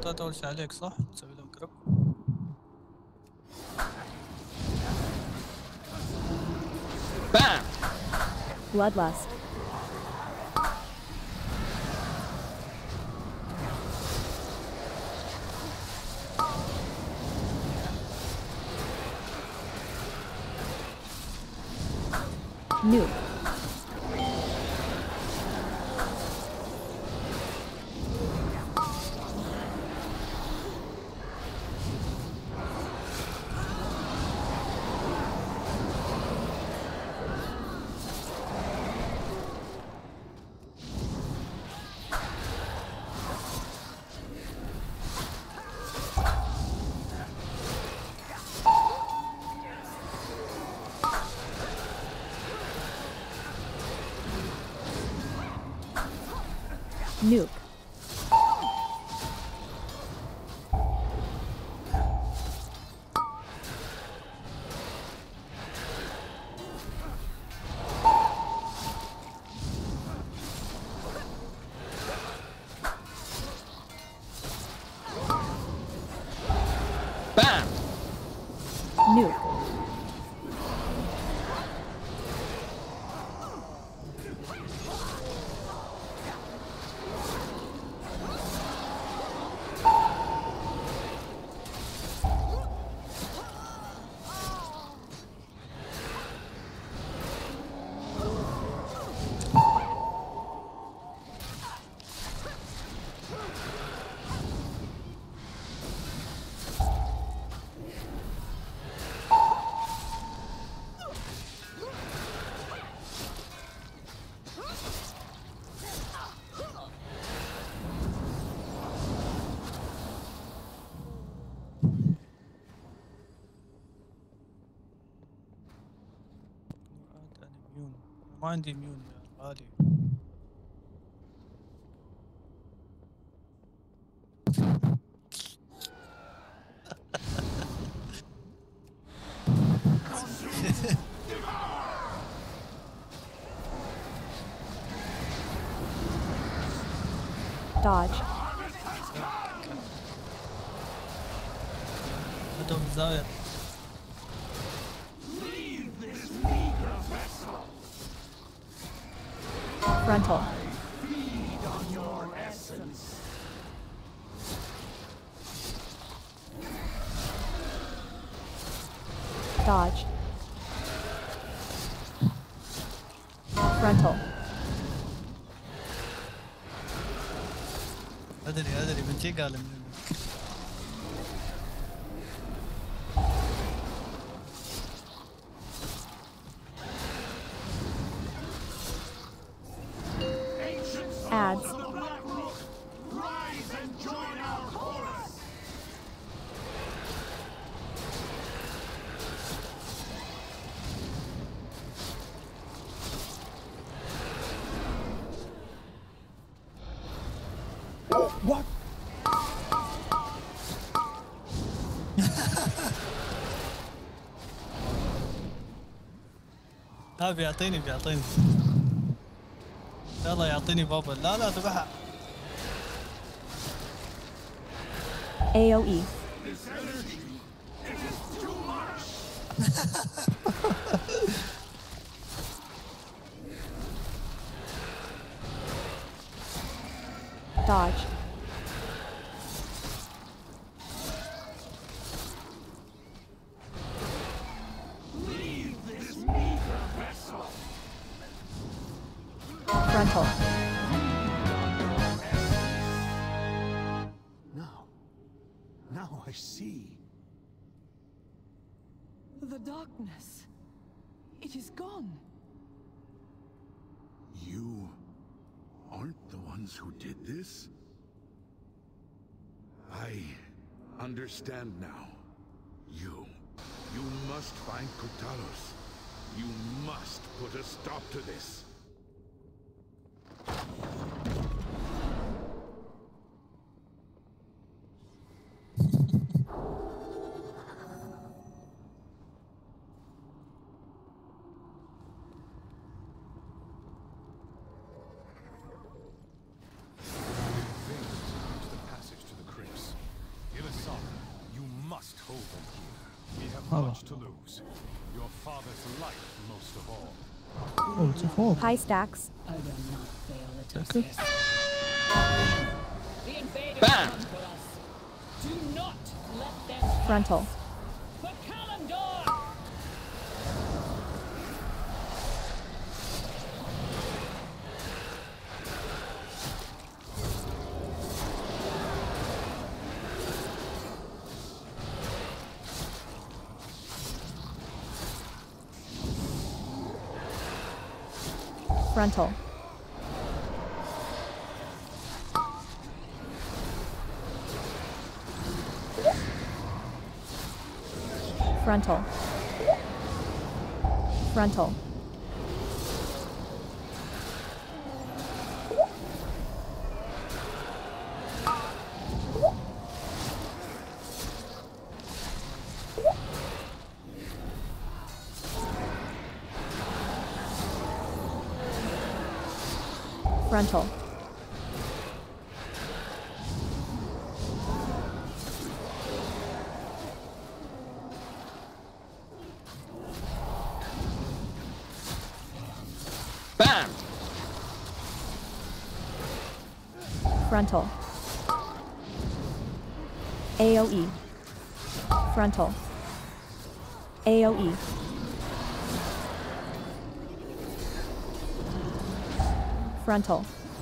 البوتات اول شيء عليك صح؟ تسوي لهم كرب. Bam! Bloodlust. Nuke. Nuke. Bam! Nuke. ميون. ما عندي ميون يا غالي. Dodge. بدهم الزاوية. Frontal. Dodge. Frontal. أدري من شي قال من Ads. What? ها بيعطيني يلا يعطيني بابا. لا ذبحها. AoE. Dodge. Frontal. Now I see. The darkness. It is gone. You aren't the ones who did this? I understand now. You must find Kotalos. You must put a stop to this. The passage to the crypts. Coven here. We have Allah. much to lose. Your father's life most of all. Oh, it's a fog. High stacks. I will not fail the Second. test. The invaders Bam! come for us. Do not let them Frontal. for Kalimdor! Frontal. Frontal. Frontal. Frontal. Bam! Frontal. AoE. Frontal. AoE. Frontal.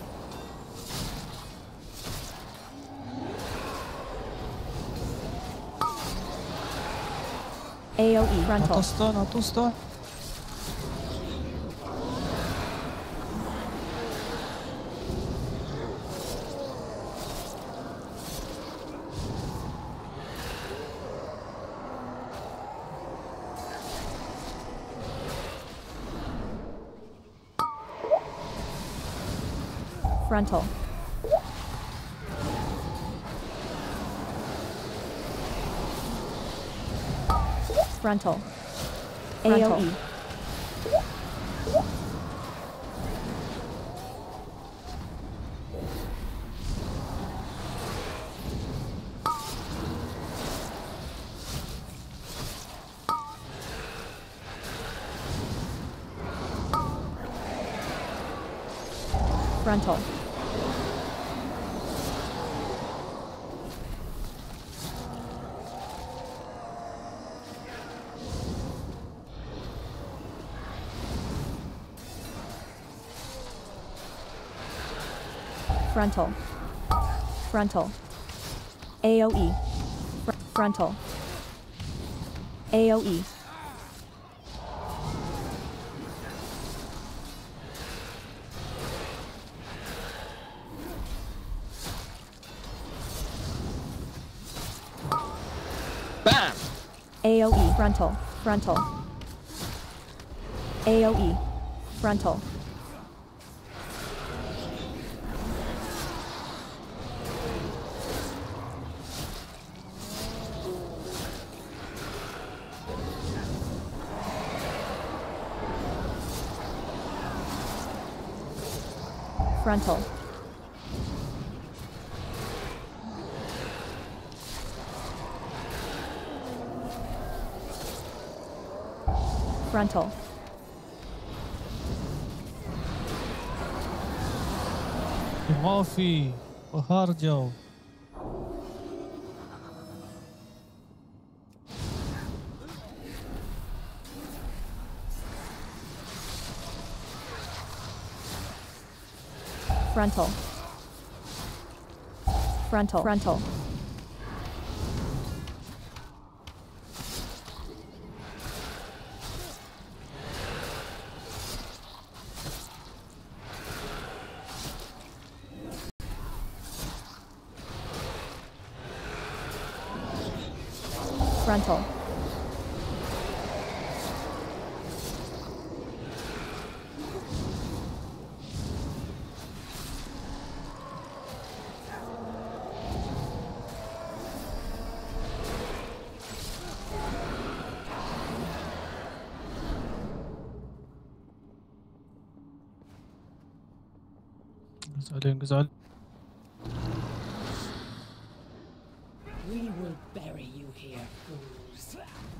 AoE. Frontal. Atostan, Atostan. Frontal. Frontal. AoE. Frontal. Frontal. Frontal. AoE. Frontal. AoE. Bam! AoE. Frontal. Frontal. AoE. Frontal. Frontal. Frontal. خرافي وهرجوا. Frontal. Frontal. Frontal. Frontal. قزعلين قزعل. We will bury you here, fools.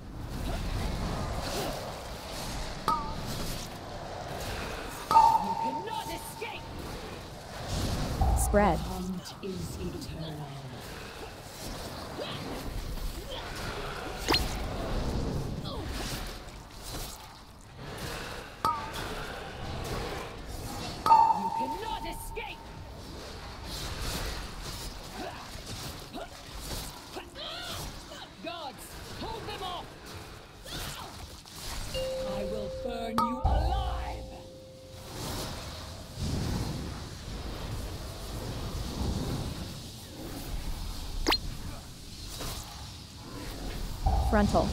You cannot escape! Spread. Hunt is eternal. You cannot escape! Gods, hold them off! I will burn you alive! Frontal.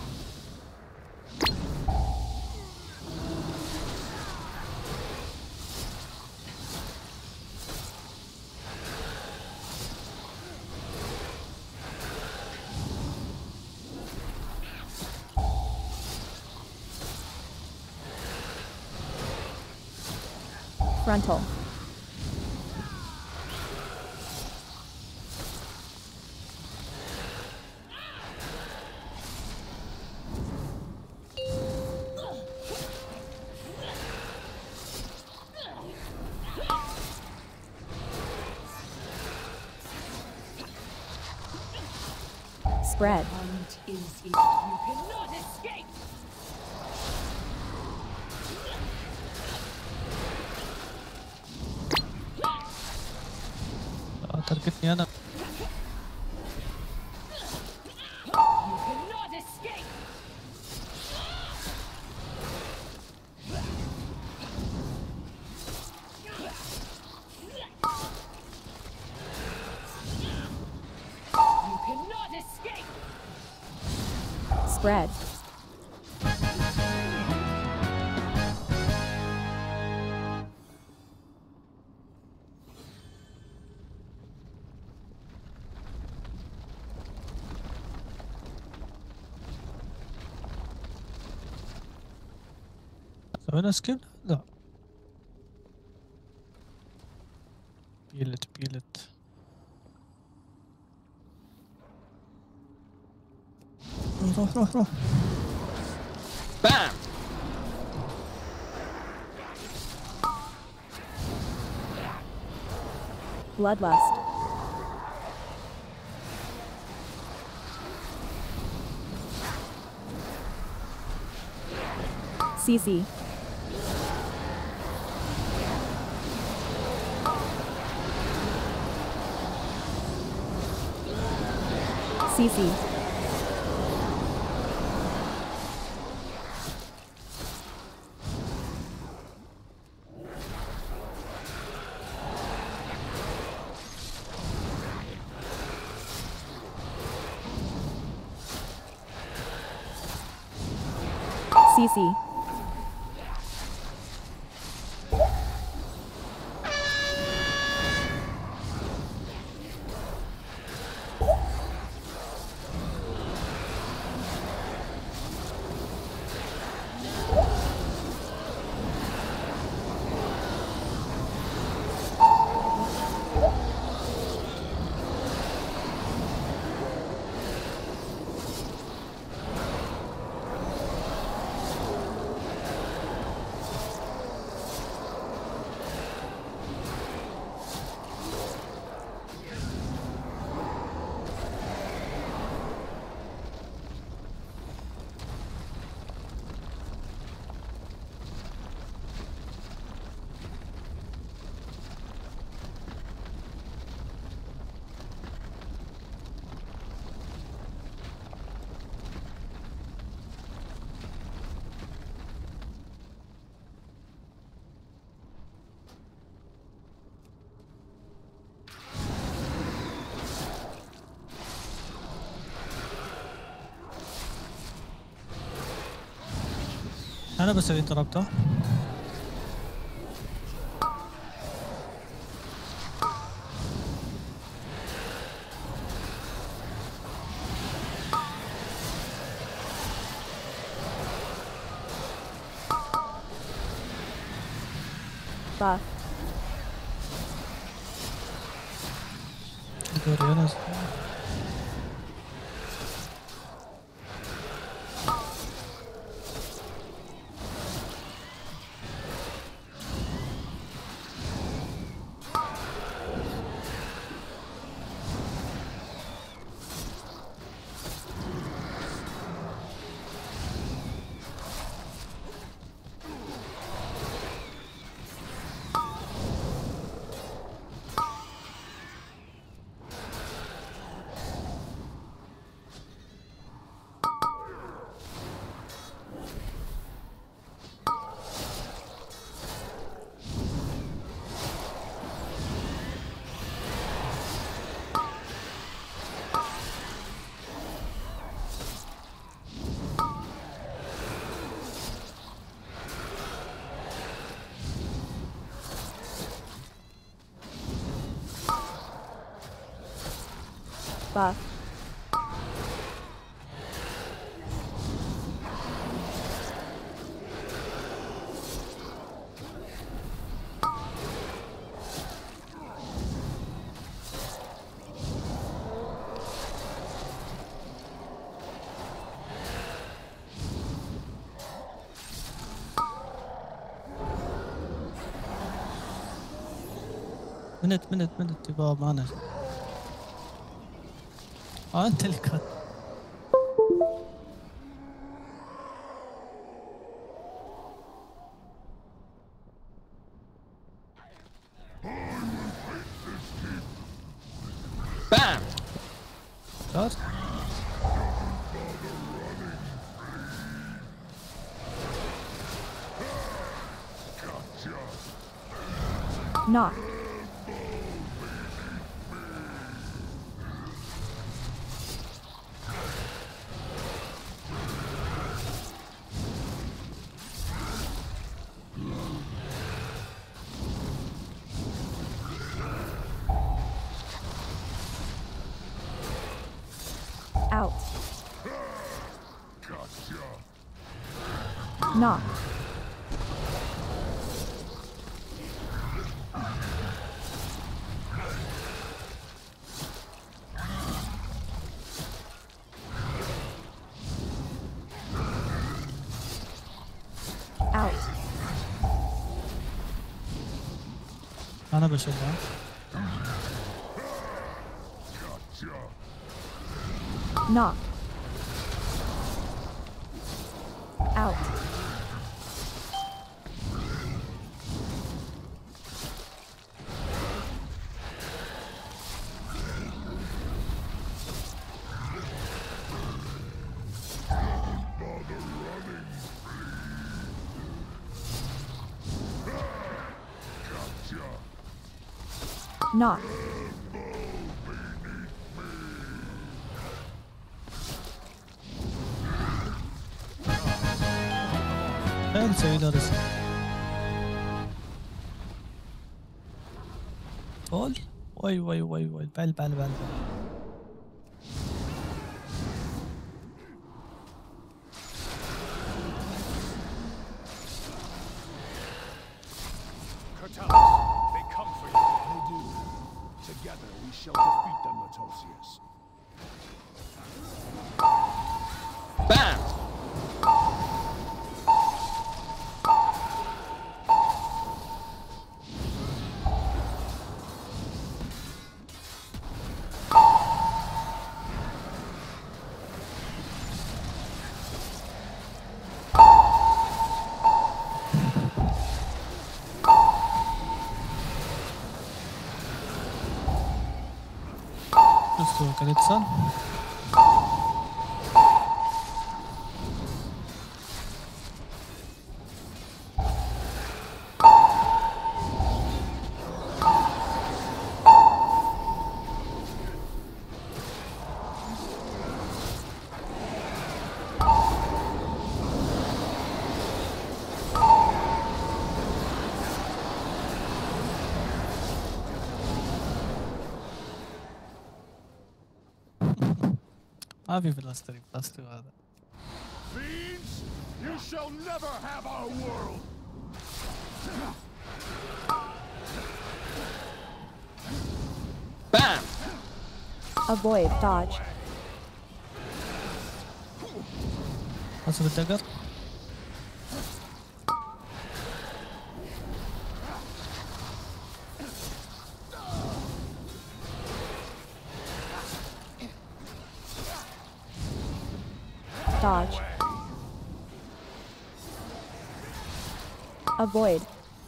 Frontal. Spread. Hunt is eternal. You cannot escape! تركتني انا. You cannot escape! You cannot escape! Spread. سوينا سكيل؟ لا. بيلت روح. Bam! Bloodlust. CC. CC. CC. انا بسوي انتربته. Buff. دوري انا. Buff. منت يبقى معنا. انت اللي كنت Bam! شاط. Knock. Out. Knock. Out. انا بشيلها. Knock. Out. Knock. خير نسوي له رسم. قول وي بل. Kurtalis, they come for you. They do. Together we shall defeat them, Atosius. Bam! شفتوا كان يتصل. ما في بلاستر هذا. Fiends, you shall never have our world! Bam! Avoid. Dodge. حسب الدقر. Dodge. Avoid.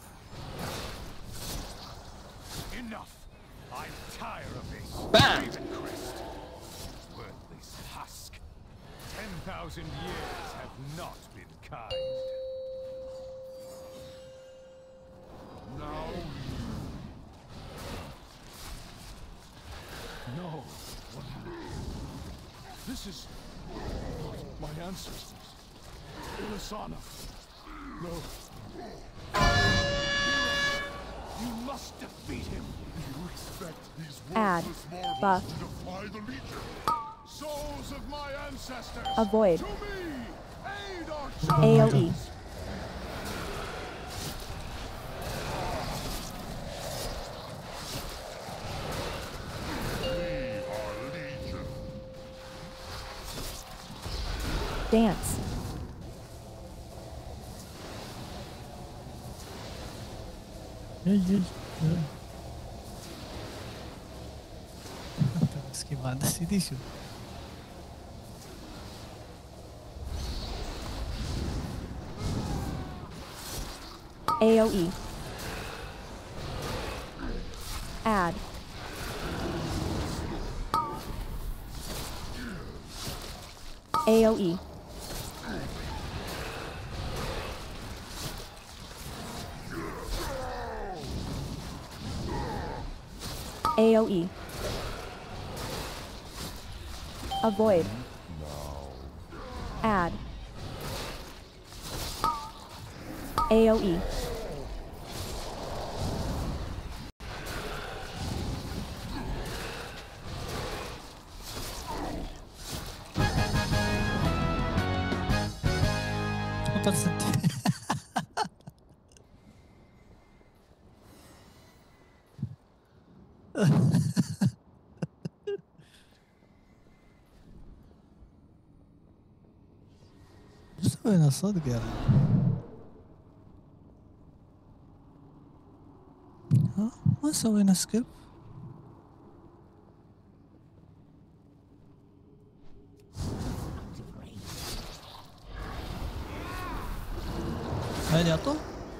Enough! I'm tired of this. Bam! Ravencrest. Worthless husk. 10,000 years have not been kind. Now no. This is my ancestors. Ilisana. No. You must defeat him. You expect these Add. worthless marvels Buff. to defy the Legion? Souls of my ancestors! Avoid. To me! Aid our AoE. champions! We are Legion. Dance. इसकी बात सीधी शू AoE. Add. AoE. AoE. Avoid. Add. AoE. ऊपर से شو سوينا صدق يا رجل ها ما سوينا سكيب هاي عطوا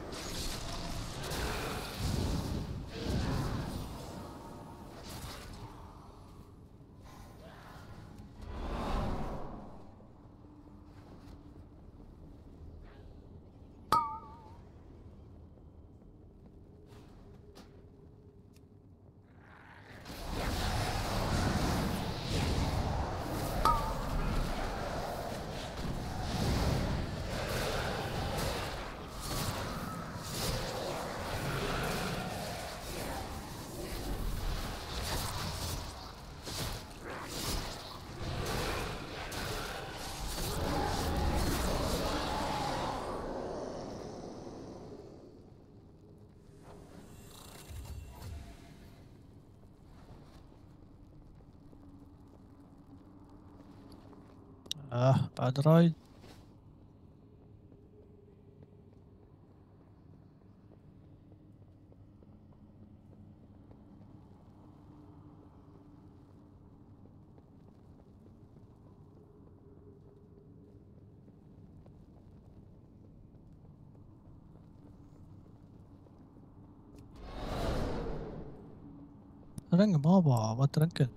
بعد رايد رنج بابا ما تركز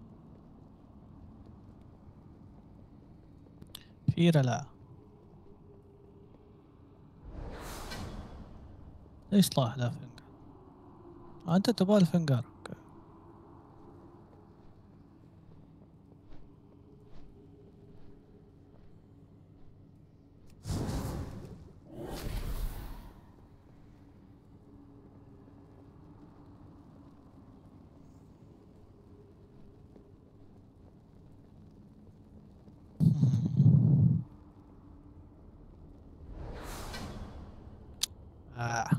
فيرة لا ليش طاح لا فنجر انت تبغى الفنجر اوكي آه.